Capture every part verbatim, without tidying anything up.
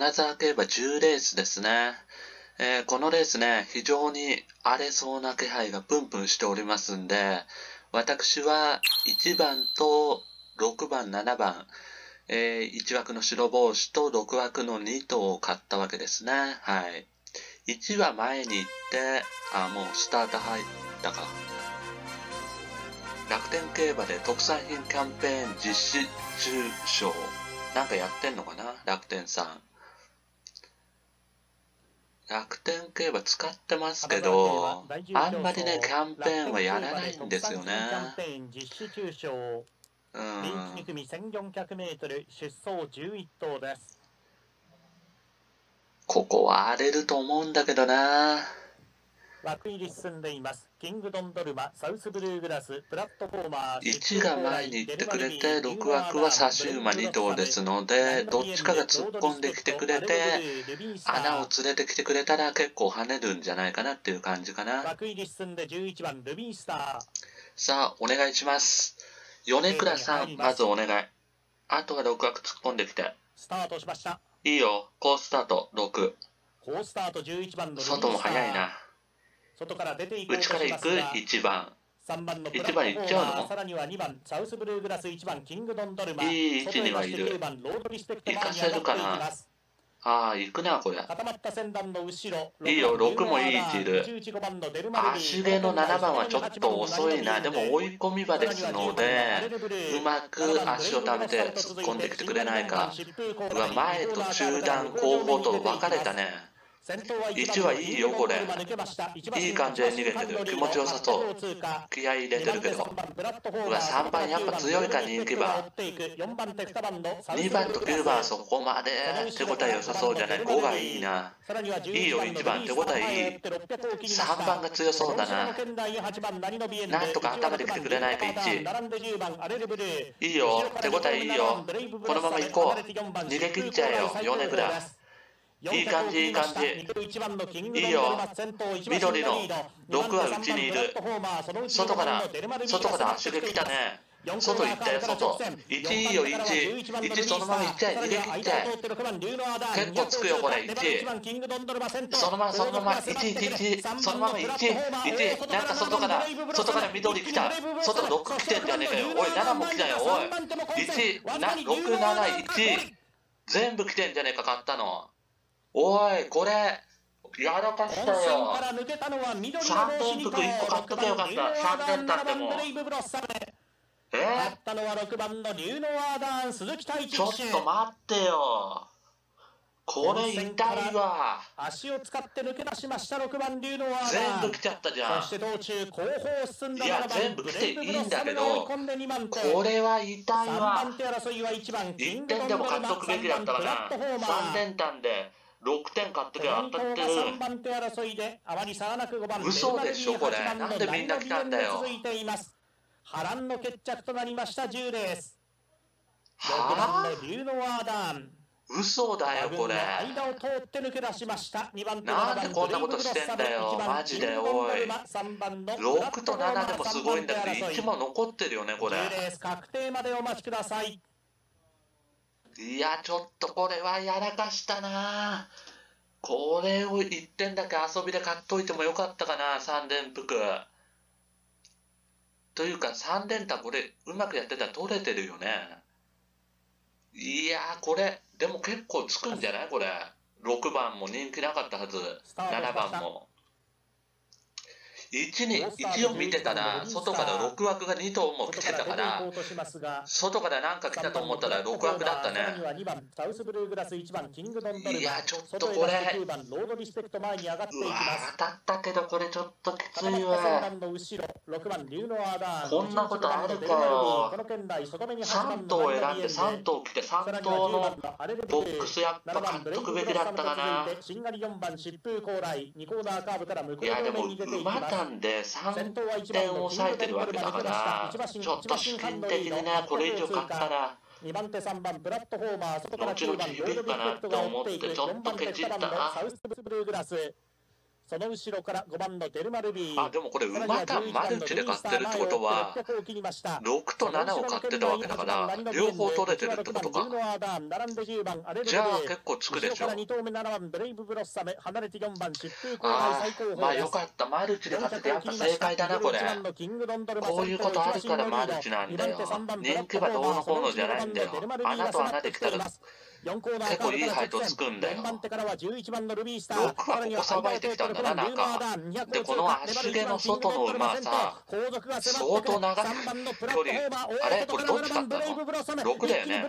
金沢競馬じゅうレースですね。えーこのレースね、非常に荒れそうな気配がプンプンしておりますんで、私はいちばんとろくばん、ななばん、えーいち枠の白帽子とろく枠のに頭を買ったわけですね。はい。いちは前に行って、あ、もうスタート入ったか。楽天競馬で特産品キャンペーン実施中賞。なんかやってんのかな、楽天さん。楽天競馬使ってますけど、あんまりね、キャンペーンはやらないんですよね。うん。 人気に組せんよんひゃくメートル出走じゅういっ頭です。 ここは荒れると思うんだけどな。 枠入り進んでいます。キングドンドルマ、サウスブルーグラス、プラットフォーマー、 いちが前に行ってくれて、ろく枠は差し馬に頭ですので、どっちかが突っ込んできてくれて、穴を連れてきてくれたら結構跳ねるんじゃないかなっていう感じかな。 枠入り進んでじゅういちばんルビースター。 さあ、お願いします。米倉さん、まずお願い。あとはろく枠突っ込んできて。 スタートしました。 いいよ、好スタート、ろく。 好スタートじゅういちばんのルビースター。 外も早いな。 外から出ていこうとし内から行ますがくいちばん。 さんばんのプラッいちばんトフォー行っちゃうの？ マー、さらにはにばんサウスブルーグラス、いちばんキングドンドルマ、 いい位置にはいる。 外へ出してきゅうばんロードリスペクト行か前に上がっていせるかな。 きます。 ああ、行くな、これ。 固まった先団の後ろ、 いいよ、ろくもいい位置いる。 じゅういちばんのデルマルビー、 足毛のななばんはちょっと遅いな。でも追い込み場ですので、うまく足を溜めて突っ込んできてくれないか。うわ、前と中段、後方と分かれたね。いちはいいよ、これ。いい感じで逃げてる。気持ちよさそう。気合い入れてるけど。うわ、さんばんやっぱ強いか、人気馬。にばんときゅうばんはそこまで手応え良さそうじゃない。ごがいいな。いいよ、いちばん手応えいい。さんばんが強そうだな。なんとか頭で来てくれないか、いち。いいよ、手応えいいよ。このまま行こう。逃げ切っちゃえよ、米倉。いい感じ、いい感じ。いいよ。緑のろくは内にいる。外から、外から足毛来たね。外行ったよ、外。いちいいよ、いち。いちそのまま行っちゃえ、逃げ切って。結構つくよ、これ、いち。そのまま、そのまま、いち、いち、いち。そのまま、いち、いち。なんか外から、外から緑来た。外ろく来てんじゃねえかよ。おい、ななも来たよ、おい。いち、な、ろく、なな、いち。全部来てんじゃねえか、買ったの。おい、これ、やらかしたよ。さん連服いっこ買っとけよかった。さん連単でも。えちょっと待ってよ。これ痛いわ。 足を使って抜け出しましたろくばん竜のワーダー。 全部来ちゃったじゃん。 そして道中後方を進んだいや、全部来ていいんだけど、これは痛いわ。いってんでも買っとくべきだったかな。さん連単で。ろくてん買っとけば当たってる。嘘でしょこれ。なんでみんな来たんだよ。 波乱の決着となりましたじゅうレース。 はぁ？ 嘘だよこれ。 間を通って抜け出しました。 なんでこんなことしてんだよ。マジでおい。ろくとななでもすごいんだけどいちも残ってるよねこれ。 じゅうレース確定までお待ちください。 いや、ちょっとこれはやらかしたな。これをいってんだけ遊びで買っといてもよかったかな、さん連服。というか、さん連単これ、うまくやってたら取れてるよね。いやー、これ、でも結構つくんじゃないこれ。ろくばんも人気なかったはず。ななばんも。いちに、いちを見てたら、外からろく枠がに頭も来てたから、外からなんか来たと思ったらろく枠だったね。いや、ちょっとこれ、うわ、当たったけど、これちょっときついわ。こんなことあるかよ。さん頭選んでさん頭来て、さん頭のボックスやっぱ買っとくべきだったかな。いや、でも、馬単でさんてん抑えてるわけだから、ちょっと資金的にね、これ以上買ったら、 にばん手さんばんプラットフォーマー、外から後々響くかなって思ってちょっとケチったな。 その後ろからごばんのデルマルビー。 あ、でもこれ馬単マルチで買ってるってことはろくとななを買ってたわけだから両方取れてるってことか。じゃあ結構つくでしょ。ああ、まあよかった。マルチで買っててやっぱ正解だなこれ。こういうことあるからマルチなんだよ。人気馬どうのこうのじゃないんだよ。穴と穴できたら結構いい配当つくんだよ。ろくはここさばいてきたんだな、なんか。で、この足毛の外の馬はさ、相当長い距離。あれこれどっち勝ったの ?ろく だよね。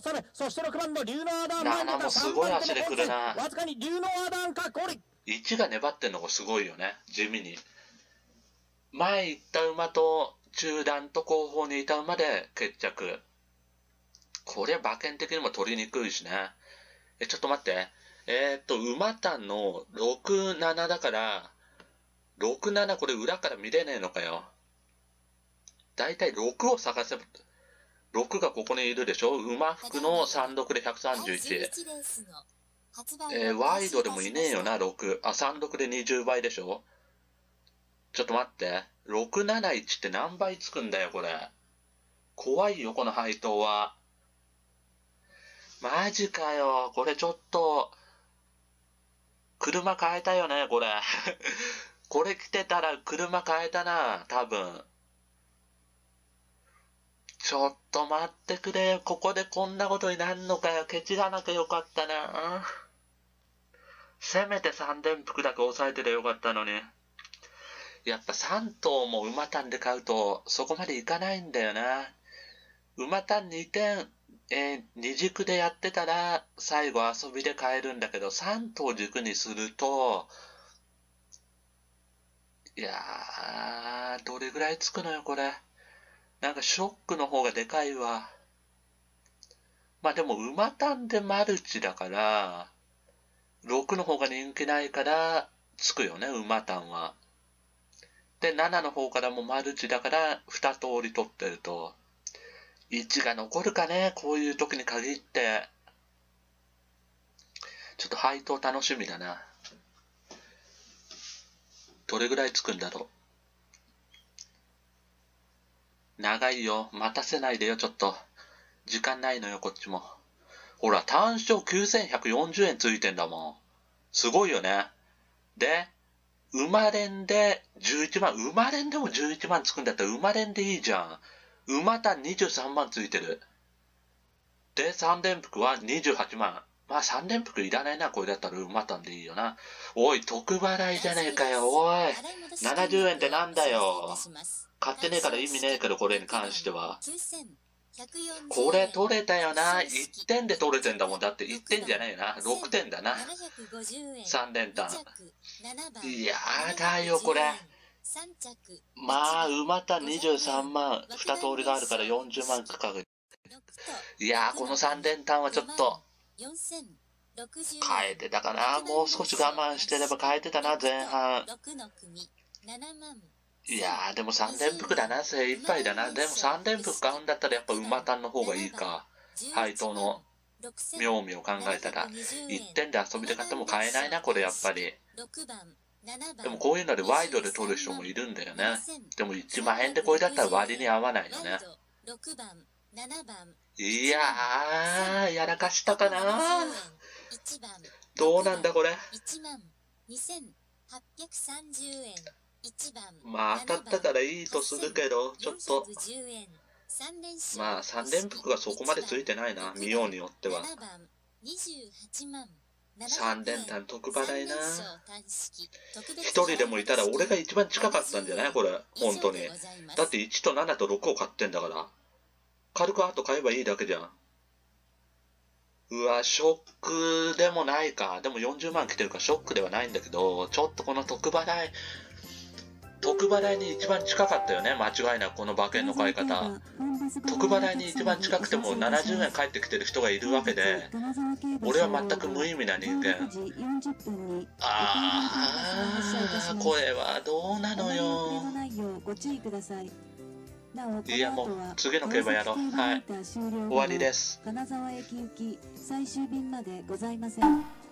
ななもすごい足で来るな。いちが粘ってんのがすごいよね、地味に。前行った馬と中段と後方にいた馬で決着。これ馬券的にも取りにくいしね。え、ちょっと待って。えー、っと、馬単のろく、ななだから、ろく、ななこれ裏から見れねえのかよ。だいたいろくを探せば、ろくがここにいるでしょ。馬服のさんろくでひゃくさんじゅういち。えー、ワイドでもいねえよな、ろく。あ、さんろくでにじゅうばいでしょ。ちょっと待って。ろくなないちって何倍つくんだよ、これ。怖いよ、この配当は。マジかよ。これちょっと、車変えたよね、これ。これ着てたら車変えたな、多分。ちょっと待ってくれよ。ここでこんなことになるのかよ。ケチらなきゃよかったな。せめてさん連服だけ抑えてりゃよかったのに。やっぱさん頭も馬単で買うとそこまでいかないんだよな。馬単にてん、えー、に軸でやってたら最後遊びで買えるんだけど、さん頭軸にすると、いやー、どれぐらいつくのよこれ。なんかショックの方がでかいわ。まあでも馬単でマルチだからろくの方が人気ないからつくよね、馬単は。でななの方からもマルチだからに通り取ってるといちが残るかね、こういう時に限って。ちょっと配当楽しみだな。どれぐらいつくんだろう。長いよ、待たせないでよ。ちょっと時間ないのよ、こっちも。ほら単勝きゅうせんひゃくよんじゅうえんついてんだもん。すごいよね。で馬連でじゅういちまん、馬連でもじゅういちまんつくんだったら馬連でいいじゃん。馬単にじゅうさんまんついてる。でさん連服はにじゅうはちまん。まあさん連服いらないな、これだったら馬単でいいよな。おい、特払いじゃねえかよ、おい。ななじゅうえんってなんだよ。買ってねえから意味ねえけど、これに関しては。これ取れたよな。いってんで取れてんだもん。だっていってんじゃないよな。ろくてんだな。さん連単。いやだよこれ。まあ馬単にじゅうさんまん、に通りがあるからよんじゅうまんかかる。いやーこのさん連単はちょっと変えてたかな。もう少し我慢してれば変えてたな、前半。いやーでもさん連服だな、精一杯だな。でもさん連服買うんだったらやっぱ馬単の方がいいか。配当の妙味を考えたらいってんで遊びで買っても買えないな、これやっぱり。でもこういうのでワイドで取る人もいるんだよね。でもいちまんえんでこれだったら割に合わないよね。いやーやらかしたかな。どうなんだこれ。まあ当たったからいいとするけど、ちょっとまあさん連服がそこまでついてないな、見ようによっては。さん連単特払いな。ひとりでもいたら俺が一番近かったんじゃないこれ、本当に。だっていちとななとろくを買ってんだから。軽くあと買えばいいだけじゃん。うわ、ショックでもないか。でもよんじゅうまん来てるからショックではないんだけど、ちょっとこの特払い、特払いに一番近かったよね、間違いなくこの馬券の買い方。特払いに一番近くてもななじゅうえん返ってきてる人がいるわけで、俺は全く無意味な人間。あー、これはどうなのよ。いやもう次の競馬やろう。はい、終わりです。 金沢駅行き最終便までございません。